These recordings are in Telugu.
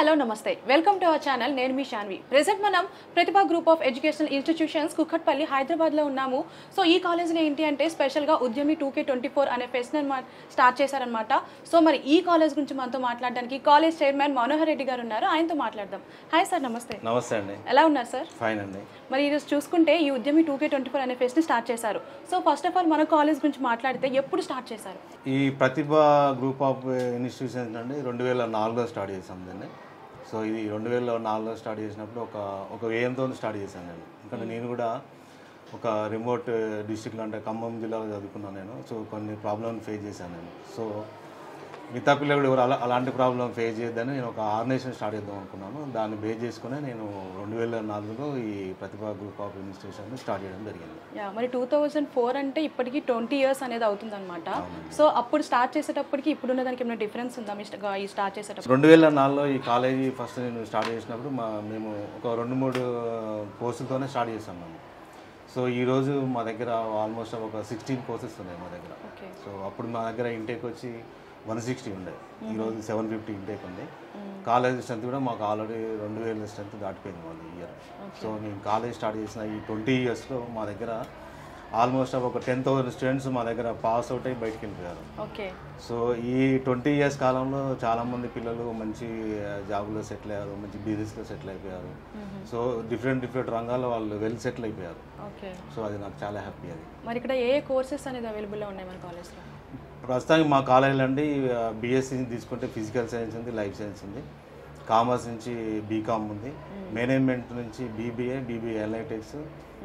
హలో నమస్తే వెల్కమ్ టు అవర్ ఛానల్ నేను మీ శాన్వి ప్రెజెంట్ మనం Pratibha group of educational institutions Kukatpally హైదరాబాద్లో ఉన్నాము. సో ఈ కాలేజ్లో ఏంటి అంటే స్పెషల్గా ఉద్యమి 2K24 అనే ఫెస్ట్ స్టార్ట్ చేశారనమాట. సో మరి ఈ కాలేజ్ గురించి మనతో మాట్లాడడానికి కాలేజ్ చైర్మన్ మనోహర్ రెడ్డి గారు ఉన్నారు, ఆయనతో మాట్లాడదాం. హాయ్ సార్, నమస్తే. నమస్తే అండి. ఎలా ఉన్నారు సార్? ఫైన్ అండి. మరి ఈరోజు చూసుకుంటే ఈ ఉద్యమి 2K24 అనే ఫెస్ట్ని స్టార్ట్ చేశారు. సో ఫస్ట్ ఆఫ్ ఆల్ మన కాలేజ్ గురించి మాట్లాడితే ఎప్పుడు స్టార్ట్ చేశారు? ఈ ప్రతిభా గ్రూప్ ఆఫ్ ఇన్స్టిట్యూషన్స్ అండి 2004లో స్టార్ట్ చేసాం దీన్ని. సో ఇది 2004లో స్టార్ట్ చేసినప్పుడు ఒక వ్యయంతో స్టార్ట్ చేశాను నేను. ఎందుకంటే నేను కూడా ఒక రిమోట్ డిస్ట్రిక్ట్లో అంటే ఖమ్మం జిల్లాలో చదువుకున్నాను నేను. సో కొన్ని ప్రాబ్లమ్ ఫేస్ చేశాను నేను. సో మిగతా పిల్లలు కూడా ఎవరు అలాంటి ప్రాబ్లం ఫేస్ చేయొద్దని నేను ఒక ఆర్గనైజేషన్ స్టార్ట్ చేద్దాం అనుకున్నాను. దాన్ని బేస్ చేసుకుని నేను 2004లో ఈ Pratibha group of institution start చేయడం జరిగింది. మరి 2004 అంటే ఇప్పటికి 20 years అనేది అవుతుంది అనమాట. సో అప్పుడు స్టార్ట్ చేసేటప్పటికి ఇప్పుడున్న దానికి ఏమైనా డిఫరెన్స్ ఉందా ఈ స్టార్ట్ చేసేటప్పుడు? 2004లో ఈ కాలేజీ ఫస్ట్ నేను స్టార్ట్ చేసినప్పుడు మేము ఒక 2-3 కోర్సులతోనే స్టార్ట్ చేసాం మేము. సో ఈరోజు మా దగ్గర ఆల్మోస్ట్ ఒక 16 కోర్సెస్ ఉన్నాయి మా దగ్గర. సో అప్పుడు మా దగ్గర ఇంటేక్ వచ్చి 160 ఉండే, ఈరోజు 750 ఇంటేక్ ఉంది. కాలేజ్ స్ట్రెంత్ కూడా మాకు ఆల్రెడీ 2000 స్ట్రెంత్ దాటిపోయింది మాది ఇయర్. సో నేను కాలేజ్ స్టార్ట్ చేసిన ఈ 20 yearsలో మా దగ్గర ఆల్మోస్ట్ ఒక 10,000 స్టూడెంట్స్ మా దగ్గర పాస్ అవుట్ అయ్యి బయటకు వెళ్ళిపోయారు. సో ఈ 20 years కాలంలో చాలామంది పిల్లలు మంచి జాబ్లో సెటిల్ అయ్యారు, మంచి బిజినెస్లో సెటిల్ అయిపోయారు. సో డిఫరెంట్ రంగాల్లో వాళ్ళు వెల్ సెటిల్ అయిపోయారు. సో అది నాకు చాలా హ్యాపీ. అది మరి ఇక్కడ ఏ కోర్సెస్ అనేది అవైలబుల్లో ఉన్నాయి మన కాలేజ్లో? ప్రస్తుతానికి మా కాలేజీలో అండి బీఎస్సీ తీసుకుంటే ఫిజికల్ సైన్స్ ఉంది, లైఫ్ సైన్స్ ఉంది. కామర్స్ నుంచి బీకామ్ ఉంది, మేనేజ్మెంట్ నుంచి బీబీఏ ఎలక్ట్రిక్స్,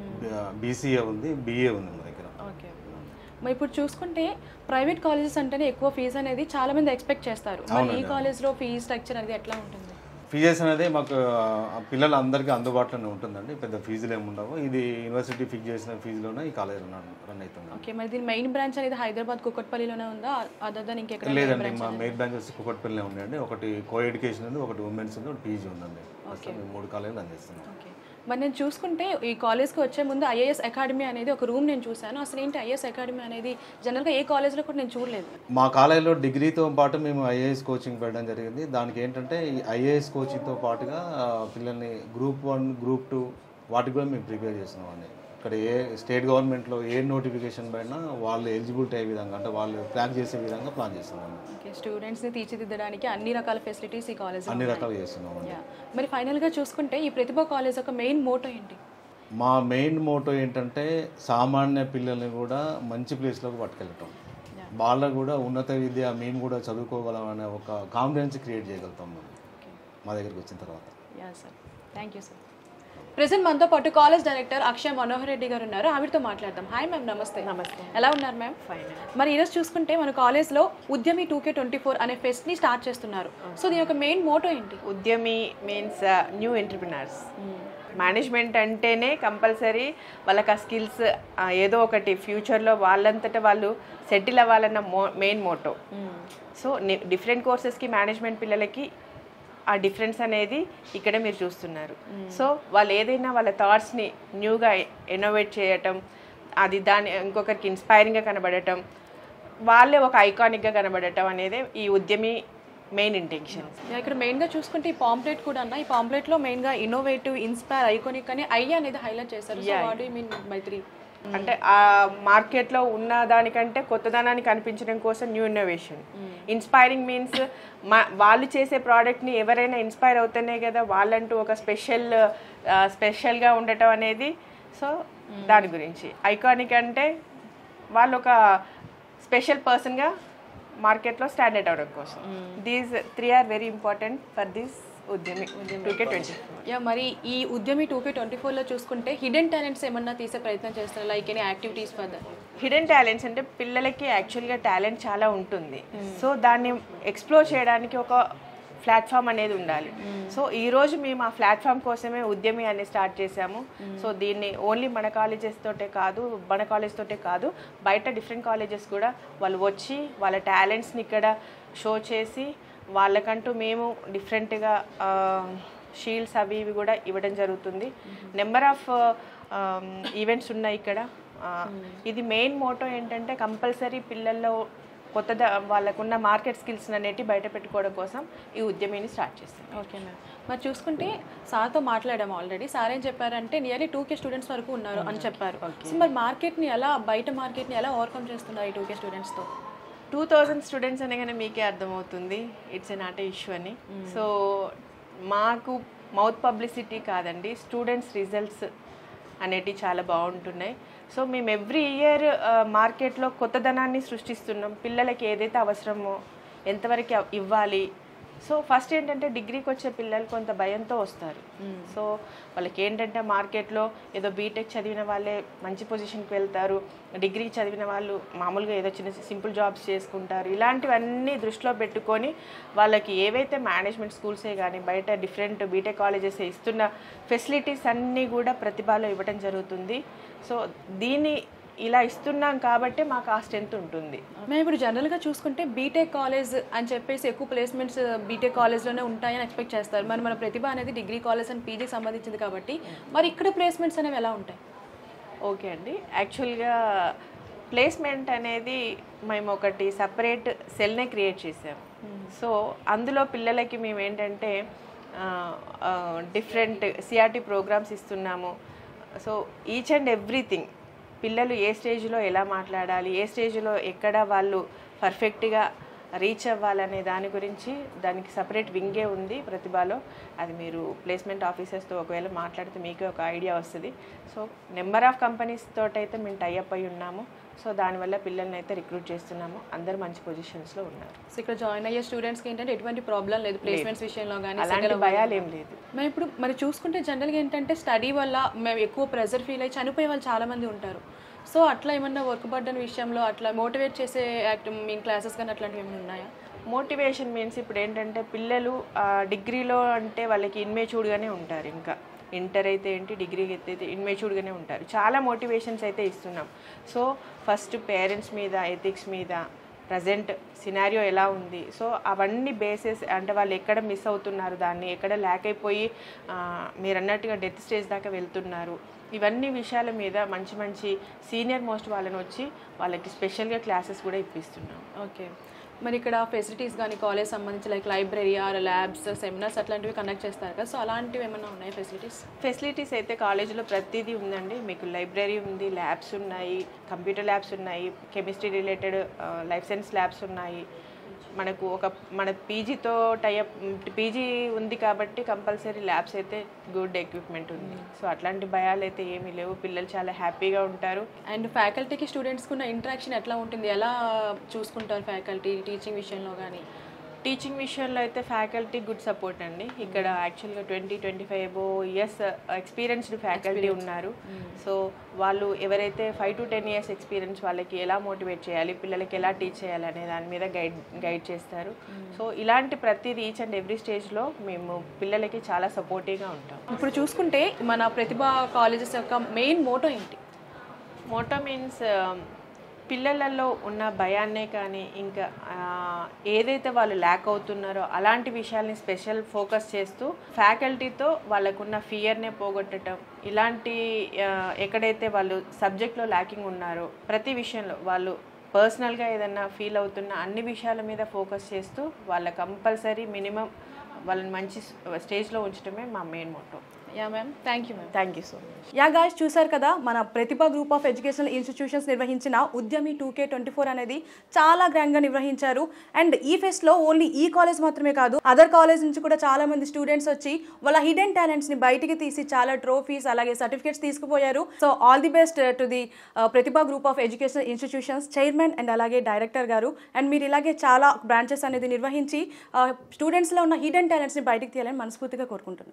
బీసీఏ ఉంది, బీఏ ఉంది మా దగ్గర. మరి ఇప్పుడు చూసుకుంటే ప్రైవేట్ కాలేజెస్ అంటేనే ఎక్కువ ఫీజు అనేది చాలా మంది ఎక్స్పెక్ట్ చేస్తారు. మరి ఈ కాలేజ్లో ఫీజు స్ట్రక్చర్ అనేది ఎట్లా ఉంటుంది? ఫీజెస్ అనేది మాకు పిల్లలందరికీ అందుబాటులోనే ఉంటుందండి, పెద్ద ఫీజులు ఏమి ఉండవు. ఇది యూనివర్సిటీ ఫిక్స్ చేసిన ఫీజులోనే ఈ కాలేజ్ రన్ అవుతుంది. ఓకే, మరి దీని మెయిన్ బ్రాంచ్ అనేది హైదరాబాద్ కుకట్పల్లిలోనే ఉందా? అదర్ దాన్ ఇంకెక్కడ? లేదండి, మా మెయిన్ బ్రాంచ్ వచ్చి కుకట్పల్లిలో ఉందండి. ఒకటి కో ఎడ్యుకేషన్ ఉంది, ఒకటి ఉమెన్స్ ఉంది, ఒకటి పీజీ ఉందండి. 3 కాలేజీలు రన్ చేస్తున్నాం. మరి నేను చూసుకుంటే ఈ కాలేజ్కి వచ్చే ముందు ఐఏఎస్ అకాడమీ అనేది ఒక రూమ్ నేను చూశాను. అసలు ఏంటి ఐఏఎస్ అకాడమీ అనేది? జనరల్గా ఏ కాలేజ్లో కూడా నేను చూడలేదు. మా కాలేజ్లో డిగ్రీతో పాటు మేము ఐఏఎస్ కోచింగ్ పెట్టడం జరిగింది. దానికి ఏంటంటే ఈ ఐఏఎస్ కోచింగ్తో పాటుగా పిల్లల్ని గ్రూప్ 1, గ్రూప్ 2 వాటికి కూడా మేము ప్రిపేర్ చేస్తున్నాం అండి. ఇక్కడ ఏ స్టేట్ గవర్నమెంట్లో ఏ నోటిఫికేషన్ పైన వాళ్ళు ఎలిజిబిలిటీ అయ్యే విధంగా, అంటే వాళ్ళు క్రాక్ చేసే విధంగా ప్లాన్ చేస్తున్నాం. స్టూడెంట్స్ని తీర్చిదిద్దడానికి అన్ని రకాల ఫెసిలిటీస్ ఈ కాలేజ్ అన్ని రకాలు చేస్తున్నాం. మరి ఫైనల్గా చూసుకుంటే ఈ ప్రతిభా కాలేజ్ యొక్క మెయిన్ మోటో ఏంటి? మా మెయిన్ మోటో ఏంటంటే సామాన్య పిల్లల్ని కూడా మంచి ప్లేస్లోకి పట్టుకెళ్ళటం, వాళ్ళకు కూడా ఉన్నత విద్య మేము కూడా చదువుకోగలం అనే ఒక కాన్ఫిడెన్స్ క్రియేట్ చేయగలుగుతాం మా దగ్గరికి వచ్చిన తర్వాత. Thank you sir. ప్రెసెంట్ మనతో పాటు కాలేజ్ డైరెక్టర్ అక్షయ్ మనోహర్ రెడ్డి గారు ఉన్నారు, ఆవిడతో మాట్లాడదాం. హాయ్ మ్యామ్, నమస్తే. నమస్తే. ఎలా ఉన్నారు మ్యామ్? ఫైన్. మరి ఈరోజు చూసుకుంటే మన కాలేజ్లో ఉద్యమి 2K24 అనే ఫెస్ట్ని స్టార్ట్ చేస్తున్నారు. సో దీని యొక్క మెయిన్ మోటో ఏంటి? Udyami means new entrepreneurs. Management అంటేనే కంపల్సరీ వాళ్ళకి ఆ స్కిల్స్ ఏదో ఒకటి ఫ్యూచర్లో వాళ్ళంతటా వాళ్ళు సెటిల్ అవ్వాలన్న మెయిన్ మోటో. సో డిఫరెంట్ కోర్సెస్కి మేనేజ్మెంట్ పిల్లలకి ఆ డిఫరెన్స్ అనేది ఇక్కడ మీరు చూస్తున్నారు. సో వాళ్ళు ఏదైనా వాళ్ళ థాట్స్ని న్యూగా ఇన్నోవేట్ చేయటం, అది దాన్ని ఇంకొకరికి ఇన్స్పైరింగ్గా కనబడటం, వాళ్ళే ఒక ఐకానిక్గా కనబడటం అనేది ఈ ఉద్యమి మెయిన్ ఇంటెన్షన్. ఇక్కడ మెయిన్గా చూసుకుంటే ఈ పాంప్లెట్ కూడా అన్న, ఈ పాంప్లెట్లో మెయిన్గా ఇన్నోవేటివ్, ఇన్స్పైర్, ఐకానిక్ అని ఐ అనేది హైలైట్ చేశారు. What you mean by 3? అంటే ఆ మార్కెట్లో ఉన్న దానికంటే కొత్తదనాన్ని కనిపించడం కోసం న్యూ ఇన్నోవేషన్. ఇన్స్పైరింగ్ మీన్స్ వాళ్ళు చేసే ప్రోడక్ట్ని ఎవరైనా ఇన్స్పైర్ అవుతేనే కదా వాళ్ళంటూ ఒక స్పెషల్గా ఉండటం అనేది. సో దాని గురించి ఐకానిక్ అంటే వాళ్ళు ఒక స్పెషల్ పర్సన్గా మార్కెట్లో స్టాండర్డ్ అవడం కోసం. These 3 are very important for this Udyami 2K24. మరి ఈ ఉద్యమి 2K24లో చూసుకుంటే హిడెన్ టాలెంట్స్ ఏమన్నా తీసే ప్రయత్నం చేస్తారు, like any activities for that? Hidden talents అంటే పిల్లలకి యాక్చువల్గా టాలెంట్ చాలా ఉంటుంది. సో దాన్ని ఎక్స్ప్లోర్ చేయడానికి ఒక ప్లాట్ఫామ్ అనేది ఉండాలి. సో ఈరోజు మేము ఆ ప్లాట్ఫామ్ కోసమే ఉద్యమి అనేది స్టార్ట్ చేసాము. సో దీన్ని ఓన్లీ మన కాలేజెస్ తోటే కాదు, బయట డిఫరెంట్ కాలేజెస్ కూడా వాళ్ళు వచ్చి వాళ్ళ టాలెంట్స్ని ఇక్కడ షో చేసి వాళ్ళకంటూ మేము డిఫరెంట్గా షీల్డ్స్ అవి ఇవి కూడా ఇవ్వడం జరుగుతుంది. నెంబర్ ఆఫ్ ఈవెంట్స్ ఉన్నాయి ఇక్కడ. ఇది మెయిన్ మోటో ఏంటంటే కంపల్సరీ పిల్లల్లో వాళ్ళకున్న మార్కెట్ స్కిల్స్ అనేటి బయట పెట్టుకోవడం కోసం ఈ ఉద్యమిని స్టార్ట్ చేస్తాం. Okay ma'am. మరి చూసుకుంటే సార్తో మాట్లాడాము ఆల్రెడీ. సార్ ఏం చెప్పారంటే నియర్లీ 2K స్టూడెంట్స్ వరకు ఉన్నారు అని చెప్పారు. సో మరి బయట మార్కెట్ని ఎలా ఓవర్కమ్ చేస్తున్నారు ఈ 2K స్టూడెంట్స్తో? 2000 స్టూడెంట్స్ అనగానే మీకే అర్థమవుతుంది it's a not a issue అని. సో మాకు మౌత్ పబ్లిసిటీ కాదండి, స్టూడెంట్స్ రిజల్ట్స్ అనేటివి చాలా బాగుంటున్నాయి. సో మేము ఎవ్రీ ఇయర్ మార్కెట్లో కొత్తదనాన్ని సృష్టిస్తున్నాం. పిల్లలకి ఏదైతే అవసరమో ఎంతవరకు ఇవ్వాలి. సో ఫస్ట్ ఏంటంటే డిగ్రీకి వచ్చే పిల్లలు కొంత భయంతో వస్తారు. సో వాళ్ళకి ఏంటంటే మార్కెట్లో ఏదో బీటెక్ చదివిన వాళ్ళే మంచి పొజిషన్కి వెళ్తారు, డిగ్రీ చదివిన వాళ్ళు మామూలుగా ఏదో చిన్న సింపుల్ జాబ్స్ చేసుకుంటారు. ఇలాంటివన్నీ దృష్టిలో పెట్టుకొని వాళ్ళకి ఏవైతే మేనేజ్మెంట్ స్కూల్సే కానీ బయట డిఫరెంట్ బీటెక్ కాలేజెస్ ఇస్తున్న ఫెసిలిటీస్ అన్నీ కూడా ప్రతిభలో ఇవ్వడం జరుగుతుంది. సో దీన్ని ఇలా ఇస్తున్నాం కాబట్టి మాకు ఆ స్ట్రెంత్ ఉంటుంది. మేము ఇప్పుడు జనరల్గా చూసుకుంటే బీటెక్ కాలేజ్ అని చెప్పేసి ఎక్కువ ప్లేస్మెంట్స్ బీటెక్ కాలేజ్లోనే ఉంటాయని ఎక్స్పెక్ట్ చేస్తారు. మరి మన ప్రతిభ అనేది డిగ్రీ కాలేజ్ అండ్ పీజీకి సంబంధించింది కాబట్టి మరి ఇక్కడ ప్లేస్మెంట్స్ అనేవి ఎలా ఉంటాయి? ఓకే అండి, యాక్చువల్గా ప్లేస్మెంట్ అనేది మేము ఒకటి సపరేట్ సెల్నే క్రియేట్ చేసాం. సో అందులో పిల్లలకి మేము ఏంటంటే డిఫరెంట్ సిఆర్టీ ప్రోగ్రామ్స్ ఇస్తున్నాము. సో ఈచ్ అండ్ ఎవ్రీథింగ్ పిల్లలు ఏ స్టేజ్లో ఎలా మాట్లాడాలి, ఏ స్టేజ్లో ఎక్కడ వాళ్ళు పర్ఫెక్ట్గా రీచ్ అవ్వాలనే దాని గురించి దానికి సపరేట్ వింగే ఉంది ప్రతిభలో. అది మీరు ప్లేస్మెంట్ ఆఫీసర్స్తో ఒకవేళ మాట్లాడితే మీకే ఒక ఐడియా వస్తుంది. సో నెంబర్ ఆఫ్ కంపెనీస్ తోటైతే మేము టైఅప్ అయి ఉన్నాము. సో దానివల్ల పిల్లల్ని అయితే రిక్రూట్ చేస్తున్నాము. అందరూ మంచి పొజిషన్స్లో ఉన్నారు. సో ఇక్కడ జాయిన్ అయ్యే స్టూడెంట్స్కి ఏంటంటే ఎటువంటి ప్రాబ్లం లేదు ప్లేస్మెంట్స్ విషయంలో కానీ, అలాంటి భయాలు ఏం లేదు. మేము ఇప్పుడు మరి చూసుకుంటే జనరల్గా ఏంటంటే స్టడీ వల్ల మేము ఎక్కువ ప్రెజర్ ఫీల్ అయ్యి చనిపోయే వాళ్ళు చాలామంది ఉంటారు. సో అట్లా ఏమన్నా వర్క్ బర్డన్ విషయంలో అట్లా మోటివేట్ చేసే మీ క్లాసెస్ కానీ అట్లాంటివి ఏమైనా ఉన్నాయా? మోటివేషన్ మీన్స్ ఇప్పుడు ఏంటంటే పిల్లలు డిగ్రీలో అంటే వాళ్ళకి ఇన్మెచ్యూర్డ్గానే ఉంటారు. ఇంకా ఇంటర్ అయితే ఏంటి, డిగ్రీ అయితే ఇన్మెచ్యూర్డ్గానే ఉంటారు. చాలా మోటివేషన్స్ అయితే ఇస్తున్నాం. సో ఫస్ట్ పేరెంట్స్ మీద, ఎథిక్స్ మీద, ప్రజెంట్ సినారియో ఎలా ఉంది, సో అవన్నీ బేసెస్ అంటే వాళ్ళు ఎక్కడ మిస్ అవుతున్నారు, దాన్ని ఎక్కడ ల్యాక్ అయిపోయి మీరు అన్నట్టుగా డెత్ స్టేజ్ దాకా వెళ్తున్నారు, ఇవన్నీ విషయాల మీద మంచి మంచి సీనియర్ మోస్ట్ వాళ్ళని వచ్చి వాళ్ళకి స్పెషల్గా క్లాసెస్ కూడా ఇప్పిస్తున్నాం. ఓకే. మరి ఇక్కడ ఫెసిలిటీస్ కానీ కాలేజ్ సంబంధించి like library or labs, seminars అట్లాంటివి కండక్ట్ చేస్తారు కదా, సో అలాంటివి ఏమైనా ఉన్నాయి ఫెసిలిటీస్ అయితే కాలేజీలో ప్రతిదీ ఉందండి. మీకు లైబ్రరీ ఉంది, ల్యాబ్స్ ఉన్నాయి, కంప్యూటర్ ల్యాబ్స్ ఉన్నాయి, chemistry related life science labs ఉన్నాయి. మనకు మన పీజీతో టైఅప్ పీజీ ఉంది కాబట్టి కంపల్సరీ ల్యాబ్స్ అయితే గుడ్ ఎక్విప్మెంట్ ఉంది. సో అట్లాంటి భయాలు అయితే ఏమీ లేవు. పిల్లలు చాలా హ్యాపీగా ఉంటారు. అండ్ ఫ్యాకల్టీకి స్టూడెంట్స్కి ఉన్న ఇంటరాక్షన్ ఎట్లా ఉంటుంది, ఎలా చూసుకుంటారు ఫ్యాకల్టీ టీచింగ్ విషయంలో కానీ? టీచింగ్ విషయంలో అయితే ఫ్యాకల్టీ గుడ్ సపోర్ట్ అండి. ఇక్కడ యాక్చువల్గా 20-25 అబో ఇయర్స్ ఎక్స్పీరియన్స్డ్ ఫ్యాకల్టీ ఉన్నారు. సో వాళ్ళు ఎవరైతే 5 to 10 years ఎక్స్పీరియన్స్ వాళ్ళకి ఎలా మోటివేట్ చేయాలి, పిల్లలకి ఎలా టీచ్ చేయాలి అనే దాని మీద గైడ్ చేస్తారు. సో ఇలాంటి ప్రతిదీ ఈచ్ అండ్ ఎవ్రీ స్టేజ్లో మేము పిల్లలకి చాలా సపోర్టివ్గా ఉంటాం. ఇప్పుడు చూసుకుంటే మన ప్రతిభ కాలేజెస్ యొక్క మెయిన్ మోటో ఏంటి? మోటో మీన్స్ పిల్లలలో ఉన్న భయాన్నే కానీ ఇంకా ఏదైతే వాళ్ళు ల్యాక్ అవుతున్నారో అలాంటి విషయాల్ని స్పెషల్ ఫోకస్ చేస్తూ ఫ్యాకల్టీతో వాళ్ళకున్న ఫియర్నే పోగొట్టడం, ఇలాంటి ఎక్కడైతే వాళ్ళు సబ్జెక్ట్లో ల్యాకింగ్ ఉన్నారో ప్రతి విషయంలో వాళ్ళు పర్సనల్గా ఏదన్నా ఫీల్ అవుతున్న అన్ని విషయాల మీద ఫోకస్ చేస్తూ వాళ్ళ కంపల్సరీ మినిమం వాళ్ళని మంచి స్టేజ్లో ఉంచడమే మా main motto. Yeah ma'am, thank you ma'am. Thank you so much. Yeah guys, చూసారు కదా మన Pratibha group of educational institutions నిర్వహించిన ఉద్యమి 2K24 అనేది చాలా గ్రాండ్గా నిర్వహించారు. అండ్ ఈ ఫెస్ట్లో ఓన్లీ ఈ కాలేజ్ మాత్రమే కాదు, అదర్ కాలేజ్ నుంచి కూడా చాలా మంది స్టూడెంట్స్ వచ్చి వాళ్ళ హిడెన్ టాలెంట్స్ని బయటికి తీసి చాలా ట్రోఫీస్ అలాగే సర్టిఫికేట్స్ తీసుకుపోయారు. So all the best to the Pratibha group of educational institutions chairman and అలాగే డైరెక్టర్ గారు. అండ్ మీరు ఇలాగే చాలా బ్రాంచెస్ అనేది నిర్వహించి స్టూడెంట్స్లో ఉన్న హిడెన్ టాలెంట్స్ని బయటికి తీయాలని మనస్ఫూర్తిగా కోరుకుంటున్నాను.